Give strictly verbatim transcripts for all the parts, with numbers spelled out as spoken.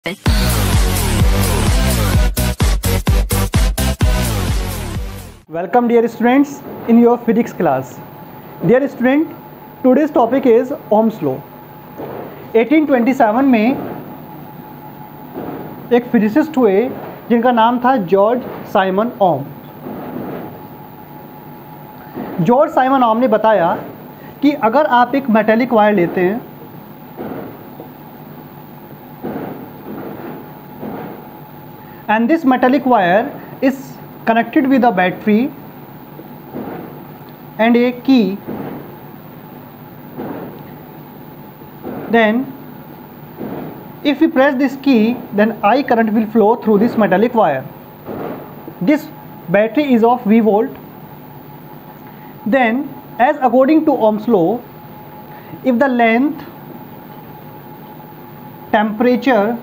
Welcome dear students in your physics class. Dear student, today's topic is Ohm's law. अठारह सौ सत्ताईस में एक फिजिसिस्ट हुए जिनका नाम था George Simon Ohm. George Simon Ohm ने बताया कि अगर आप एक मेटेलिक वायर लेते हैं and this metallic wire is connected with a battery and a key, then if we press this key, then I current will flow through this metallic wire. This battery is of V volt. Then, as according to Ohm's law, if the length, temperature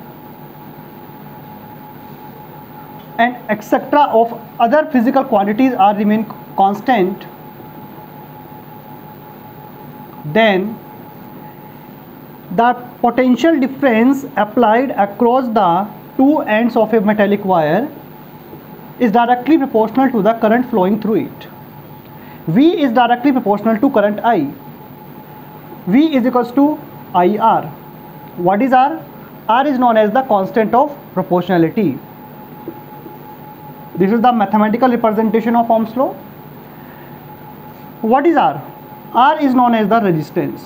and etc of other physical quantities are remain constant, then the potential difference applied across the two ends of a metallic wire is directly proportional to the current flowing through it. V is directly proportional to current I. V is equals to I R. What is R? R is known as the constant of proportionality. This is the mathematical representation of Ohm's law. What is R? R is known as the resistance.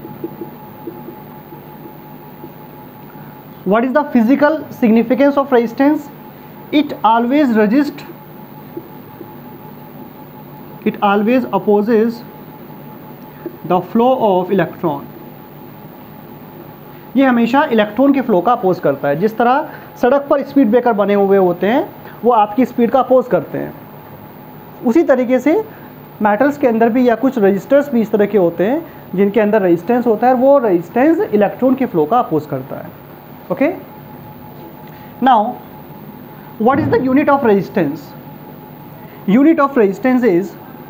What is the physical significance of resistance? It always resists, it always opposes the flow of electron. ये हमेशा electron के flow का oppose करता है। जिस तरह सड़क पर स्पीड ब्रेकर बने हुए होते हैं वो आपकी स्पीड का अपोज करते हैं, उसी तरीके से मेटल्स के अंदर भी या कुछ रजिस्टर्स भी इस तरह के होते हैं जिनके अंदर रेजिस्टेंस होता है, वो रेजिस्टेंस इलेक्ट्रॉन के फ्लो का अपोज करता है। Okay, now what is the unit of resistance? Unit of resistance is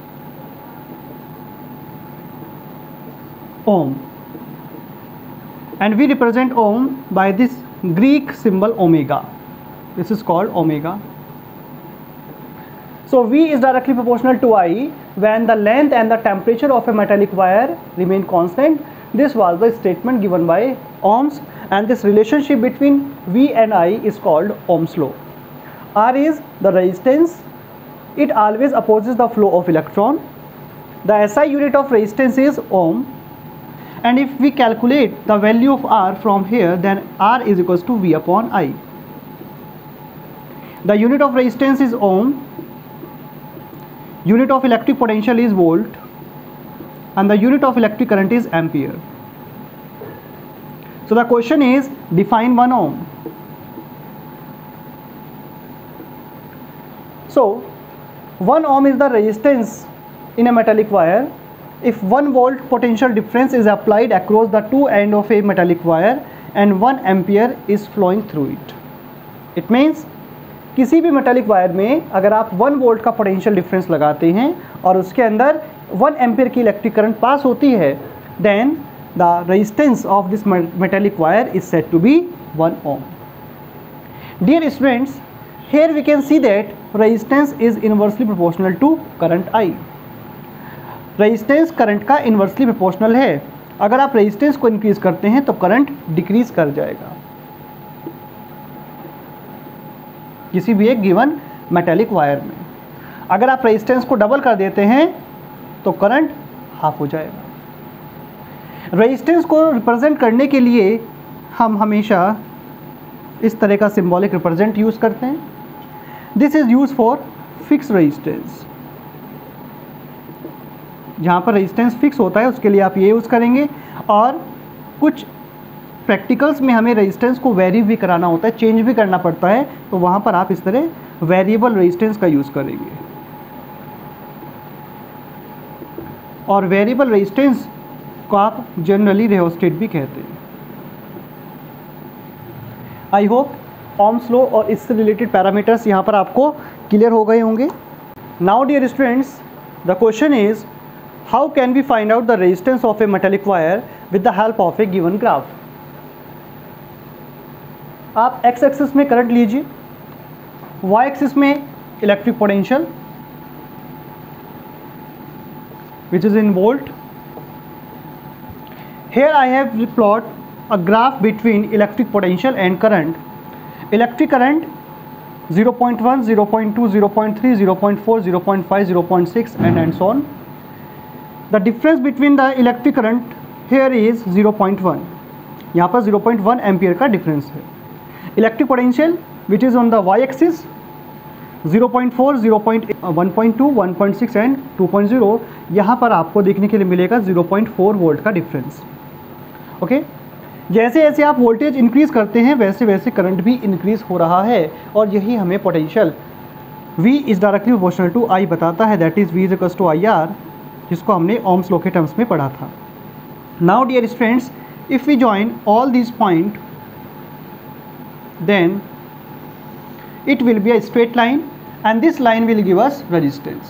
ohm and we represent ohm by this Greek symbol omega. This is called omega. So V is directly proportional to I when the length and the temperature of a metallic wire remain constant. This was the statement given by Ohm's, and this relationship between V and I is called Ohm's law. R is the resistance. It always opposes the flow of electron. The S I unit of resistance is ohm. And if we calculate the value of R from here, then R is equals to V upon I. The unit of resistance is ohm, unit of electric potential is volt, and the unit of electric current is ampere. So the question is, define one ohm. So one ohm is the resistance in a metallic wire if one volt potential difference is applied across the two ends of a metallic wire and one ampere is flowing through it. It means किसी भी metallic wire में अगर आप one volt का potential difference लगाते हैं और उसके अंदर वन एम्पियर की इलेक्ट्रिक करंट पास होती है, then the resistance of this metallic wire is said to be one ohm. Dear students, here we can see that resistance is inversely proportional to current I. Resistance current का inversely proportional है. अगर आप resistance को increase करते हैं तो current decrease कर जाएगा किसी भी एक गिवन मेटालिक वायर में. अगर आप रेजिस्टेंस को डबल कर देते हैं तो करंट हाफ हो जाएगा. रेजिस्टेंस को रिप्रेजेंट करने के लिए हम हमेशा इस तरह का सिंबॉलिक रिप्रेजेंट यूज़ करते हैं. This is use for fix resistance. जहाँ पर रेजिस्टेंस फिक्स होता है उसके लिए आप ये यूज़ करेंगे, और कुछ प्रैक्टिकल्स में हमें रेजिस्टेंस को वेरी भी कराना होता है, चेंज भी करना पड़ता है, तो वहाँ पर आप इस तरह वेरिएबल रेजिस्टेंस का यूज़ करेंगे. और वेरिएबल रेजिस्टेंस को आप जनरली रियोस्टेट भी कहते हैं. आई होप ओम्स लॉ और इससे रिलेटेड पैरामीटर्स यहाँ पर आपको क्लियर हो गए होंगे. Now dear students, the question is, how can we find out the resistance of a metallic wire with the help of a given graph? आप X axis में करंट लीजिए, वाई एक्सिस में electric potential which is in volt. Here I have plot a graph between electric potential and current. Electric current zero point one, zero point two, zero point three, zero point four, zero point five, zero point six and and so on. The difference between the electric current here is zero point one. यहाँ पर zero point one ampere का difference है. Electric potential which is on the y axis zero point four, zero point one point two, one point six and two point zero. यहाँ पर आपको देखने के लिए मिलेगा zero point four वोल्ट का डिफरेंस. ओके, जैसे जैसे आप वोल्टेज इंक्रीज़ करते हैं वैसे वैसे करंट भी इंक्रीज़ हो रहा है, और यही हमें potential V is directly proportional to I बताता है, that is V is equals to I R, जिसको हमने ओम्स लॉ के टर्म्स में पढ़ा था. Now dear students, if we join all this point then it will be a straight line and this line will give us resistance.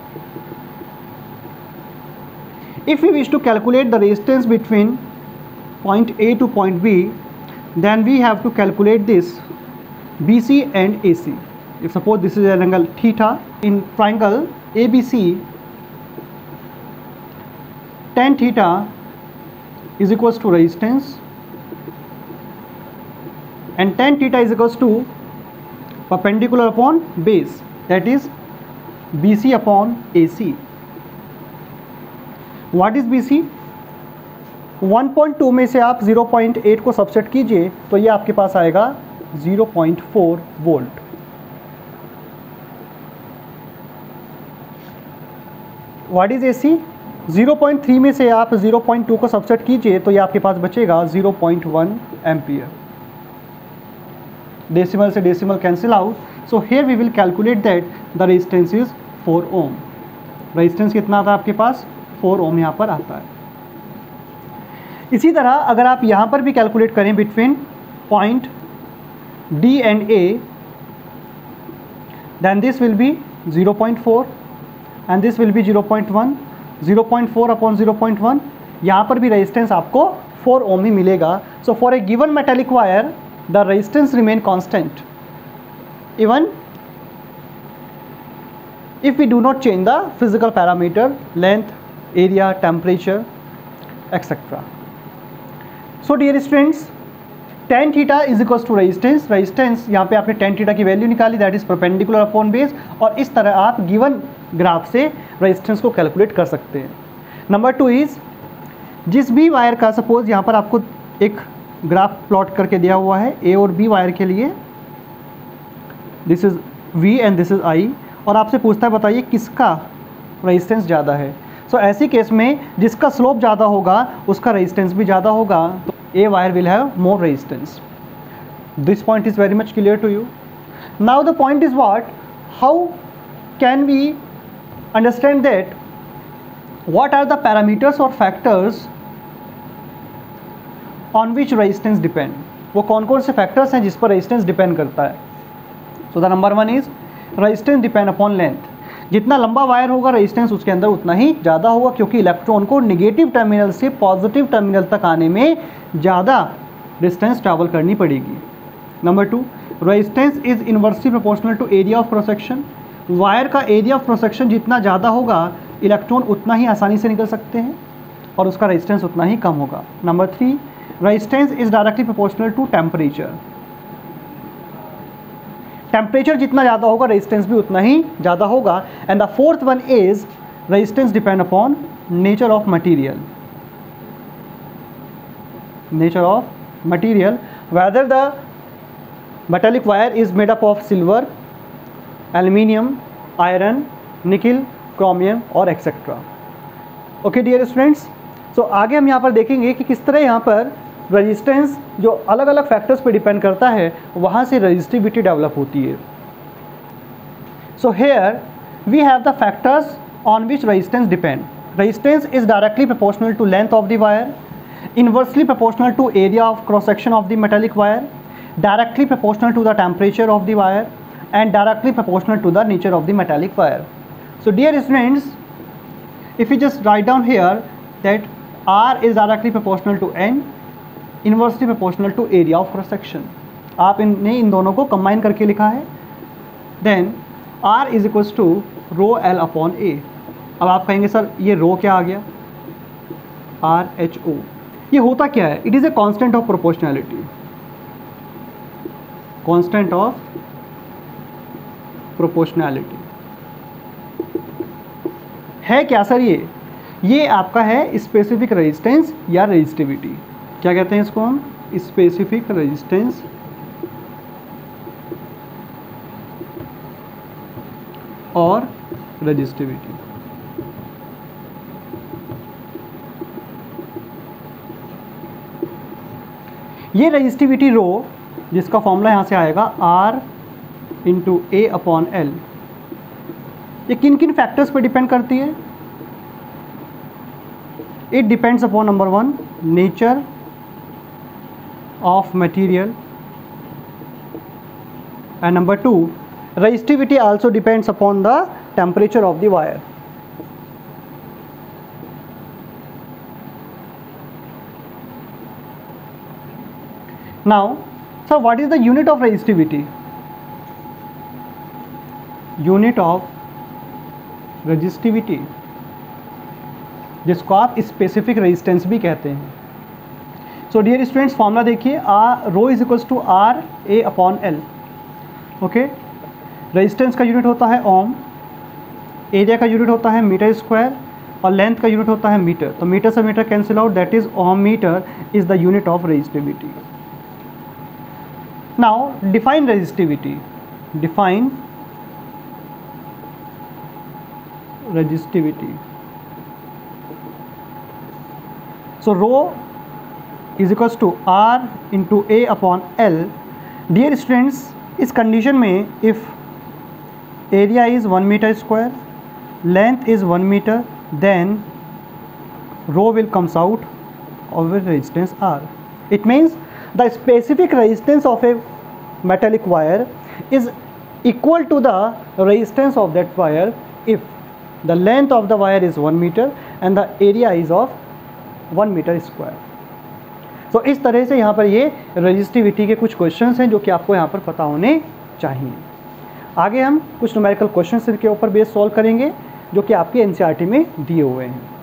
If we wish to calculate the resistance between point A to point B, then we have to calculate this B C and A C. If suppose this is an angle theta, in triangle A B C, tan theta is equals to resistance and tan theta is equals to perpendicular upon base, that is B C upon A C. What is B C? one point two में से आप zero point eight को subset कीजिए तो ये आपके पास आएगा zero point four volt. What is A C? zero point three में से आप zero point two को सबसेट कीजिए तो ये आपके पास बचेगा zero point one ampere. Decimal से decimal cancel out. So here we will calculate that the resistance is four ohm. Resistance कितना आता है आपके पास? फोर ओम यहाँ पर आता है. इसी तरह अगर आप यहाँ पर भी कैलकुलेट करें between point D and A, then this will be zero point four and this will be zero point one. zero point four upon zero point one, यहाँ पर भी रेजिस्टेंस आपको फोर ओम ही मिलेगा. So for a given metallic wire the resistance remain constant even if we do not change the physical parameter, length, area, temperature, et cetera. So dear students, tan theta is equals to resistance. resistance यहाँ पे आपने tan theta की value निकाली, that is perpendicular upon base, और इस तरह आप given graph से रेजिस्टेंस को कैलकुलेट कर सकते हैं. नंबर टू इज़, जिस भी वायर का सपोज यहाँ पर आपको एक ग्राफ प्लॉट करके दिया हुआ है ए और बी वायर के लिए, this is V and this is I, और आपसे पूछता है बताइए किसका रेजिस्टेंस ज़्यादा है. सो so, ऐसी केस में जिसका स्लोप ज़्यादा होगा उसका रेजिस्टेंस भी ज़्यादा होगा, तो A wire will have more resistance. This point is very much clear to you. Now the point is what, how can we understand that what are the parameters और factors on which resistance depend. वो कौन कौन से factors हैं जिस पर resistance depend करता है. So the number one is resistance depend upon length. जितना लंबा वायर होगा रेजिस्टेंस उसके अंदर उतना ही ज़्यादा होगा, क्योंकि इलेक्ट्रॉन को नेगेटिव टर्मिनल से पॉजिटिव टर्मिनल तक आने में ज़्यादा डिस्टेंस ट्रैवल करनी पड़ेगी. Number two, resistance is inversely proportional to area of cross section. Wire का एरिया ऑफ क्रॉस सेक्शन जितना ज़्यादा होगा इलेक्ट्रॉन उतना ही आसानी से निकल सकते हैं और उसका रेजिस्टेंस उतना ही कम होगा. Number three, resistance is directly proportional to temperature. Temperature जितना ज़्यादा होगा रेजिस्टेंस भी उतना ही ज़्यादा होगा. And the fourth one is resistance depend upon nature of material. Nature of material, whether the metallic wire is made up of silver, aluminium, iron, nickel, chromium और etcetera. Okay dear students, so आगे हम यहाँ पर देखेंगे कि किस तरह यहाँ पर रेजिस्टेंस जो अलग अलग फैक्टर्स पे डिपेंड करता है वहाँ से रेजिस्टिविटी डेवलप होती है. So here we have the factors on which resistance depend. Resistance is directly proportional to length of the wire, inversely proportional to area of cross section of the metallic wire, directly proportional to the temperature of the wire, and directly proportional to the nature of the metallic wire. So dear students, if we just write down here that R is directly proportional to N, inversely proportional to area of cross section. आप इनने इन दोनों को combine करके लिखा है। Then R is equals to rho L upon A. अब आप कहेंगे सर ये रो क्या आ गया, आर एच ओ। ये होता क्या है, it is a constant of proportionality, constant of proportionality है क्या सर ये ये आपका है स्पेसिफिक रेजिस्टेंस या रेजिस्टिविटी। क्या कहते हैं इसको हम, स्पेसिफिक रेजिस्टेंस और रेजिस्टिविटी। ये रेजिस्टिविटी रो, जिसका फॉर्मूला यहाँ से आएगा R into A upon L, ये किन किन फैक्टर्स पे डिपेंड करती है। It depends upon number one nature of material, and number two resistivity also depends upon the temperature of the wire. Now, so what is the unit of resistivity? Unit of resistivity, जिसको आप specific resistance भी कहते हैं। So dear students, formula देखिए, R rho is equals to R A upon L. Okay, resistance का unit होता है ohm, area का यूनिट होता है मीटर स्क्वायर, और लेंथ का यूनिट होता है मीटर। तो मीटर से metre cancel out, that is ohm metre is the unit of resistivity. Now define resistivity, define resistivity. So rho is equals to R into A upon L. Dear students, इस condition में if area is one meter square, length is one meter, then rho will comes out of the resistance R. It means the specific resistance of a metallic wire is equal to the resistance of that wire if the length of the wire is one meter and the area is of one meter square. तो so, इस तरह से यहाँ पर ये resistivity के कुछ questions हैं जो कि आपको यहाँ पर पता होने चाहिए। आगे हम कुछ न्यूमेरिकल क्वेश्चंस के ऊपर बेस सॉल्व करेंगे जो कि आपके एनसीईआरटी में दिए हुए हैं।